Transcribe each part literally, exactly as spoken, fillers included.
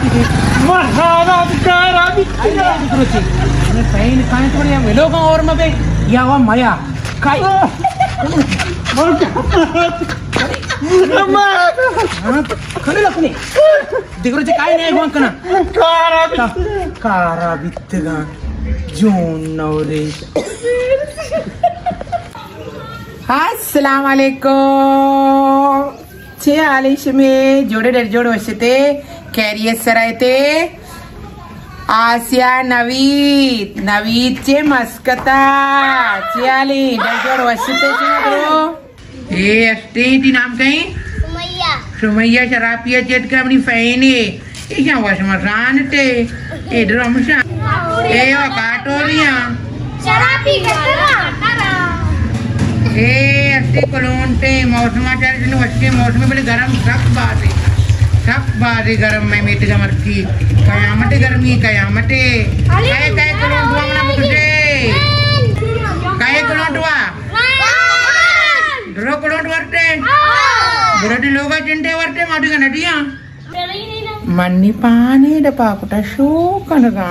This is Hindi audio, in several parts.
महाराज कारा बित्तिगा ने पैन काय थोड़ी मेलो का और मबे या वा माया काय खरे लपने दिगरो जे काय नाही गोंकना कारा कारा बित्तिगा जोन नवरे अस्सलाम वालेकुम छे आलिश में जोड़े डर जोड़ वशते कैरियर सरायते आसिया नवीद नवीद चे मस्कता छे आली डर जोड़ वशते छे करो ए अस्टेटी नाम कहीं सुमैया सुमैया शराबिया चेट का अपनी फैने ए क्या वाश मरान टे ए ड्रमशा ए वा काटोरिया शराबी कतरा ए अस्ते कलोंटे मौसमाचार चलो अच्छे मौसम में बड़े गरम सख्त बात है सख्त बात है गरम में मीट का मरकी कयामते गर्मी कयामते काय काय कलोंटवा मना बुझे काय कलोंटवा दरो कलोंट वरते बरडी लोगा चिंटे वरते माटी का नदिया मन्नी पानी डपा कुटा शो कनगा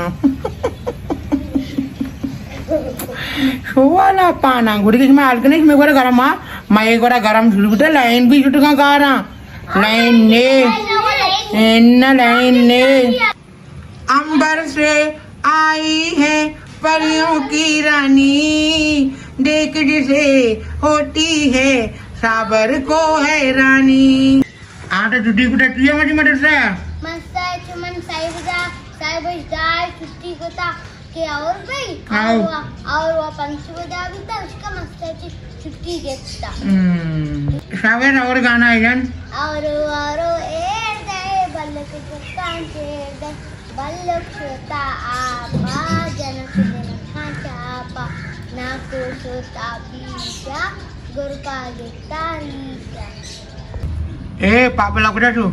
शोवाला पाना गुड़ी के में आलकने में गोरा गरम आ मैं गोरा गरम जुलुटा लाइन भी जुटका गारा लाइन ने एन्ना लाइन ने अंबर से आई है परियों की रानी देख जिसे होती है साबर को है रानी आटा जुटी कुटा किया मजी मटर से मस्ता चमन साइबदा साइबदा छुट्टी कोता के और भाई आओ और वो पंछी बजा भी था उसका मस्त छुट्टी गेता हम्म शावेर और गाना है जन और और ए दे बल्लक चक्कां के दे बल्लक छोटा आपा जनक ने खाचा आपा ना को सोता बीजा गुरका देता रीता ए पापा लगड़ा तू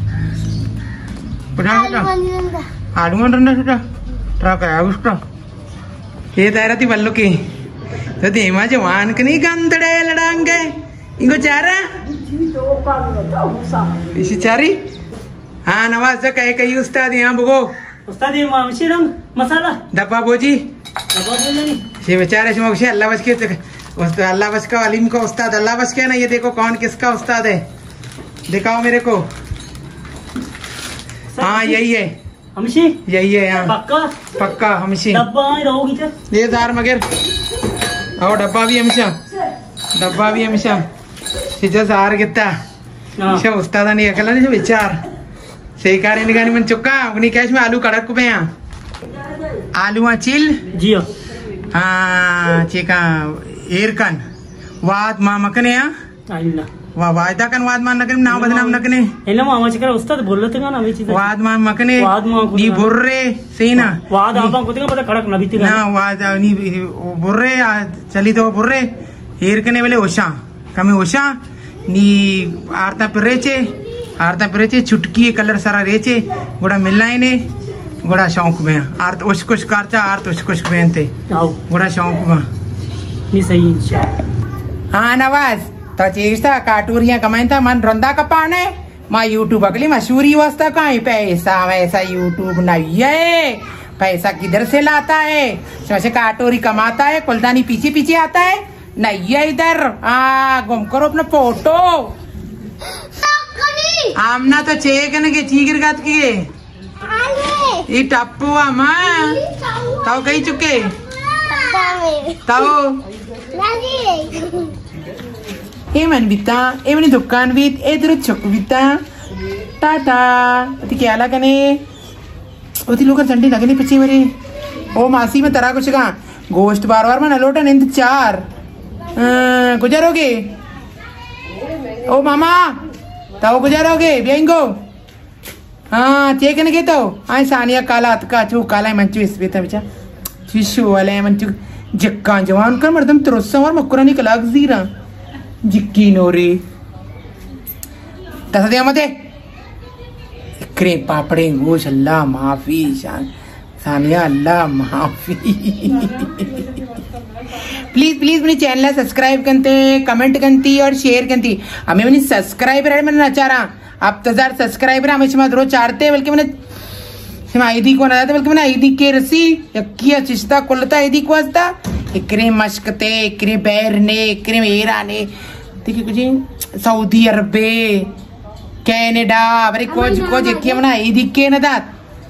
पढ़ा आलू बंदा आलू रंडा सुटा ट्रक है उसका ये तेरा ती बल्लो की तो देमा जवान कनी गंदड़े लड़ांगे इनको चारा इसी चारी हाँ नवाज से कहे कही उस्ताद यहाँ बुगो उस्ताद ये मामशी रंग मसाला डब्बा बोजी डब्बा बोलेंगे ये बेचारे से मोक्षी अल्लाह बस के उस्ताद अल्लाह बस का अलीम का उस्ताद अल्लाह बस के ना ये देखो कौन किसका उस्ताद है दिखाओ मेरे को हाँ यही है हमशी यही है यहाँ पक्का पक्का हमशी डब्बा रहोगी तो ये दार मगर और डब्बा भी हमेशा डब्बा भी हमेशा सिजा सार कितना अच्छा उस्ताद नहीं अकल नहीं विचार सही कार्य निकाली मन चुका अपनी कैश में आलू कड़क पे यहाँ आलू चिल जियो हाँ चिका एरकन वाद माँ मकने यहाँ आइला वाह वायदा कन वाद मान नकने नाम बदनाम नकने हेलो मामा चिकरा उस्ताद बोल रहे थे ना अभी चीज़ वाद मान मकने वाद मान नी बुर्रे सही ना वाद आप को देखा पता खड़क नबी ना वाद नी बुर्रे चली तो बुर्रे हेर कने वाले ओशा कमे ओशा नी आरता पिरेचे आरता पिरेचे चुटकी कलर सारा रेचे गोड़ा मिलना ही ने गोड़ा शौक में आर्त उस कुछ कारचा आर्त उस कुछ पहनते गोड़ा शौक में नहीं सही हाँ नवाज तो चीज़ था काटूरियाँ कमाई था मन रंदा कपाने माँ यूट्यूब अगली मशहूरी वास्ता कहीं पैसा वैसा यूट्यूब नहीं है पैसा किधर से लाता है सोचे काटोरी कमाता है कुलदानी पीछे पीछे आता है नहीं है इधर आ गुम करो अपना फोटो आमना तो चेक न के चीगर गात किए ये टप्पू आमा ताऊ कही चुके ताऊ एमन बिता एमनी दुकान बीत एदर चुक बिता टाटा अति क्या ला कने उती लोग संडी लगने पची मरे ओ मासी में तरा कुछ का गोश्त बार बार मन लोटा निंद चार गुजारोगे ओ मामा ताऊ गुजारोगे बेंगो हाँ चेक ने के तो आय सानिया काला का चू काला मंचू इस बेटा बिचा चिशु वाले मंचू जक्का जवान कर मर्दम त्रोसा और मकुरानी कलाक जीरा जिक्की नोरी तसा दिया मते इकरे पापड़े गोश अल्लाह माफी शान सानिया अल्लाह माफी प्लीज प्लीज मेरे चैनल सब्सक्राइब करते कमेंट करती और शेयर करती हमें मैंने सब्सक्राइबर है मैंने नचारा अब तो हजार सब्सक्राइबर हमें रोज चारते बल्कि मैंने सिमा आईदी को ना बल्कि मैंने आईदी के रसी यक्किया चिश्ता कोलता आईदी को आस्ता इकरे मशकते इकरे बैरने इकरे ईराने देखिए कुछ सऊदी अरबे कनाडा अरे कोच कोच यक्किया मैंने आईदी के ना दात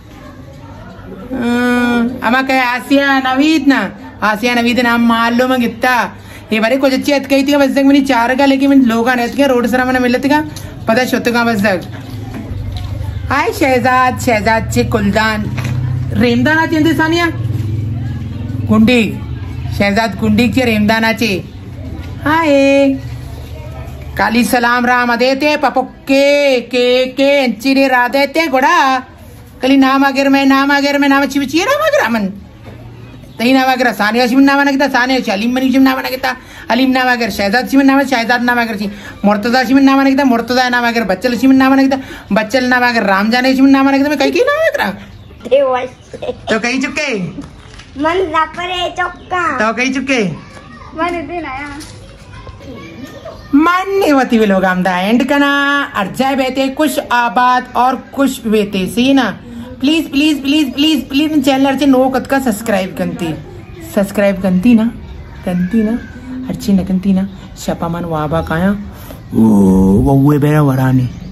अमा कहे आसिया नवीद ना आसिया नवीद नाम मालूम है कितना ये बारे कुछ अच्छी बात कही थी बस तक मैंने चार का लेके मैंने लोग आने थे रोड सरा मैंने मिलते का पता शोते का बस तक हाय शहजाद शहजाद चे कुलदान रेमदान आचे अंदर सानिया कुंडी शहजाद कुंडी के रेमदान आचे हाय काली सलाम राम अदेते पपके के के अंचिरे राधेते गोड़ा कली नाम आगर में नाम आगर में नाम अच्छी बच्ची राम आगर अमन तही नाम आगर सानिया शिमन नाम आना सानिया अलीम बनी शिमन नाम आना अलीम नाम आगर शहजाद शिमन नाम शहजाद नाम आगर मुर्तजा शिमन नाम आना मुर्तजा नाम आगर बच्चल शिमन नाम आना बच्चल नाम आगर राम जाने शिमन नाम आना मैं कहीं की नाम आगर तो कहीं चुके मन रपरे चौका तो कहीं चुके मन दिन आया मान्य होती वे लोग आमदा एंड कना अर्जाए बेते कुछ आबाद और कुछ बेते सी ना please please please please please channel अर्चे नो कद का सब्सक्राइब करती सब्सक्राइब करती ना करती ना अर्ची न करती ना शपामान वाबा काया ओ वो बेरा वरानी